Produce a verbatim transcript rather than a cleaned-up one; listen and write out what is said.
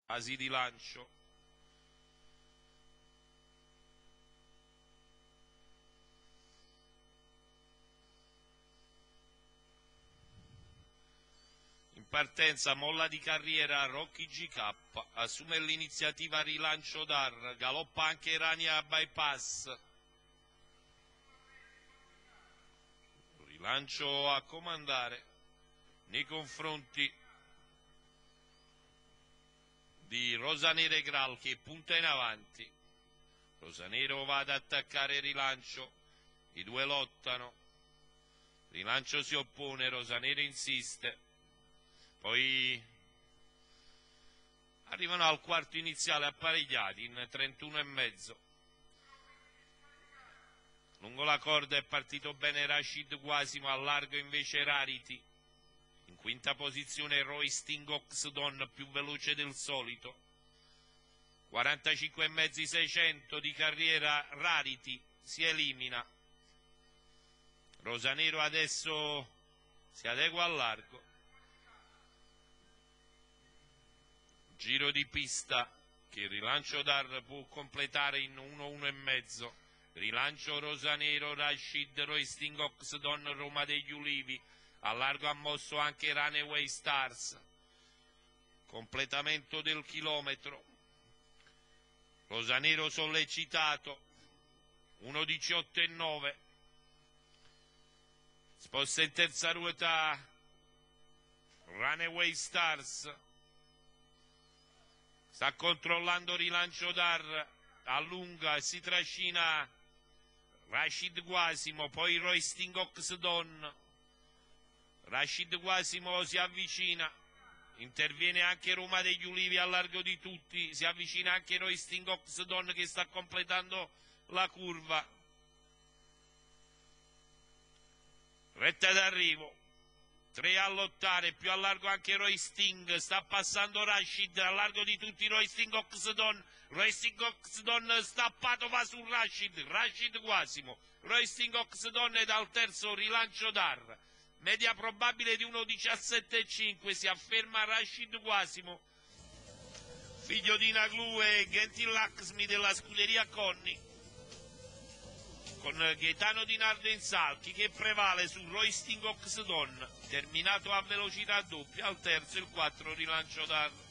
Asi di lancio. In partenza, molla di carriera Rocky G K, assume l'iniziativa rilancio Dar, galoppa anche Rania Bypass. Rilancio a comandare nei confronti di Rosanero e Gral che punta in avanti. Rosanero va ad attaccare Rilancio, i due lottano, Rilancio si oppone, Rosanero insiste, poi arrivano al quarto iniziale apparecchiati in trentuno e mezzo. Lungo la corda è partito bene Rashid Quasimo, a largo invece Rarity. In quinta posizione Roysting Oxdon, più veloce del solito. quarantacinque e mezzo seicento di carriera Rarity, si elimina. Rosanero adesso si adegua al largo. Giro di pista che il Rilancio Dar può completare in uno uno e mezzo. Rilancio Rosanero, Rashid, Roysting Oxdon, Roma degli Ulivi. A largo ha mosso anche Runaway Stars. Completamento del chilometro. Rosanero sollecitato. uno diciotto e nove. Sposta in terza ruota Runaway Stars. Sta controllando Rilancio Dar. Allunga e si trascina Rashid Quasimo, poi Roysting Oxdon. Rashid Quasimo si avvicina, interviene anche Roma degli Ulivi a largo di tutti, si avvicina anche Roysting Oxdon che sta completando la curva. Retta d'arrivo, tre a lottare, più a largo anche Roysting, sta passando Rashid, a largo di tutti Roysting Oxdon, Roysting Oxdon stappato va su Rashid, Rashid Quasimo, Roysting Oxdon e dal terzo Rilancio Dar. Media probabile di uno diciassette e cinque, si afferma Rashid Quasimo, figlio di Naglu e Gentil Laxmi della scuderia Conni, con Gaetano Di Nardo in salchi che prevale su Roysting Oxdon, terminato a velocità doppia, al terzo il quattro Rilancio Dar.